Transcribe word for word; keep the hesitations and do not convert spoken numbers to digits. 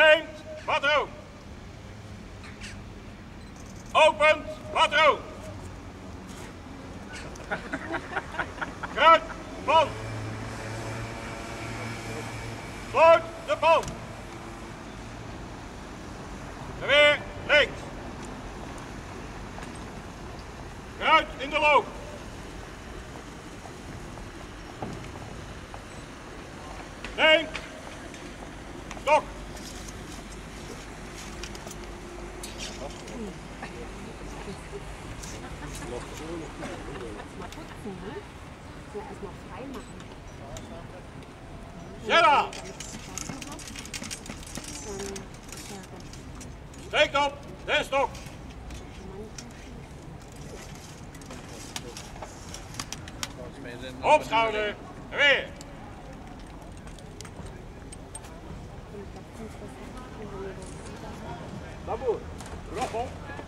Neemt patroon. Opent patroon. Kruid pan. Sloot de pan. Geweer links. Kruid in de loop. Neem. Stok. Jella. Steekt op, de stok. Opschouder, weer. Labour, rappel.